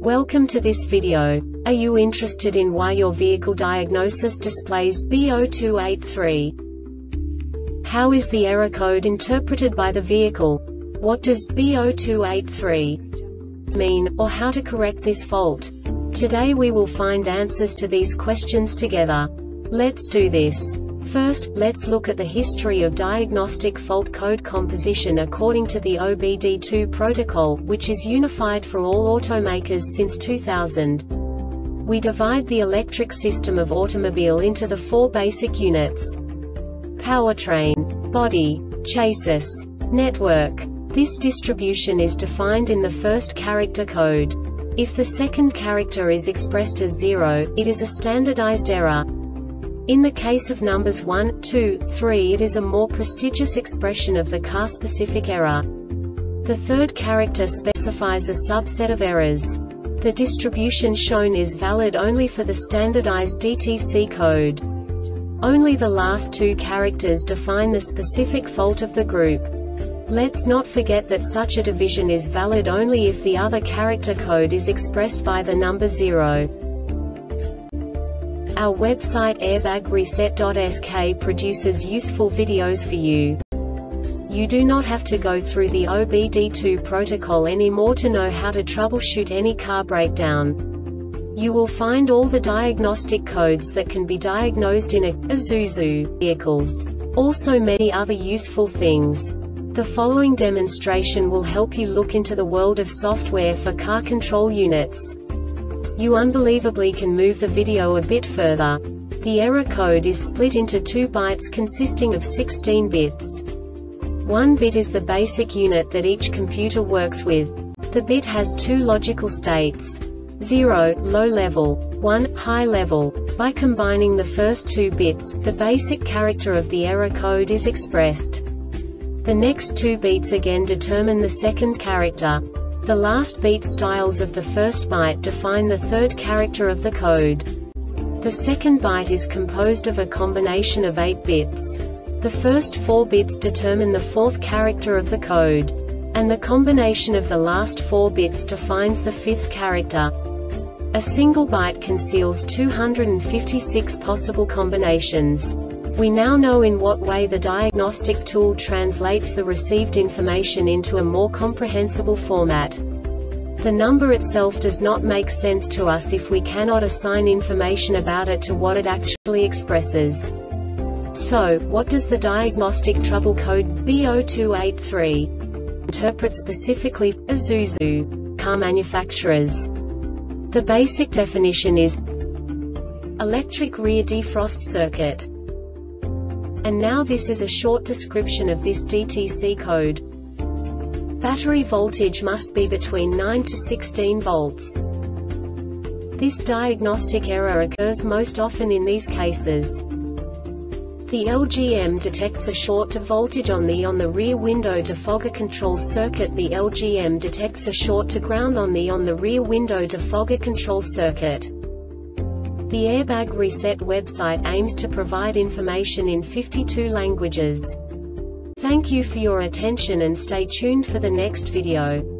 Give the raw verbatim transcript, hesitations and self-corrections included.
Welcome to this video. Are you interested in why your vehicle diagnosis displays B zero two eight three? How is the error code interpreted by the vehicle? What does B zero two eight three mean, or how to correct this fault? Today we will find answers to these questions together. Let's do this. First, let's look at the history of diagnostic fault code composition according to the O B D two protocol, which is unified for all automakers since two thousand. We divide the electric system of automobile into the four basic units: powertrain, body, chassis, network. This distribution is defined in the first character code. If the second character is expressed as zero, it is a standardized error. In the case of numbers one, two, three, it is a more prestigious expression of the car-specific error. The third character specifies a subset of errors. The distribution shown is valid only for the standardized D T C code. Only the last two characters define the specific fault of the group. Let's not forget that such a division is valid only if the other character code is expressed by the number zero. Our website airbag reset dot S K produces useful videos for you. You do not have to go through the O B D two protocol anymore to know how to troubleshoot any car breakdown. You will find all the diagnostic codes that can be diagnosed in a Isuzu vehicles. Also many other useful things. The following demonstration will help you look into the world of software for car control units. You unbelievably can move the video a bit further. The error code is split into two bytes consisting of sixteen bits. One bit is the basic unit that each computer works with. The bit has two logical states: zero, low level, one, high level. By combining the first two bits, the basic character of the error code is expressed. The next two beats again determine the second character. The last beat styles of the first byte define the third character of the code. The second byte is composed of a combination of eight bits. The first four bits determine the fourth character of the code. And the combination of the last four bits defines the fifth character. A single byte conceals two hundred fifty-six possible combinations. We now know in what way the diagnostic tool translates the received information into a more comprehensible format. The number itself does not make sense to us if we cannot assign information about it to what it actually expresses. So, what does the diagnostic trouble code B zero two eight three interpret specifically for Isuzu car manufacturers? The basic definition is electric rear defrost circuit. And now this is a short description of this D T C code. Battery voltage must be between nine to sixteen volts. This diagnostic error occurs most often in these cases. The L G M detects a short to voltage on the on the rear window defogger control circuit. The L G M detects a short to ground on the on the rear window defogger control circuit. The Airbag Reset website aims to provide information in fifty-two languages. Thank you for your attention and stay tuned for the next video.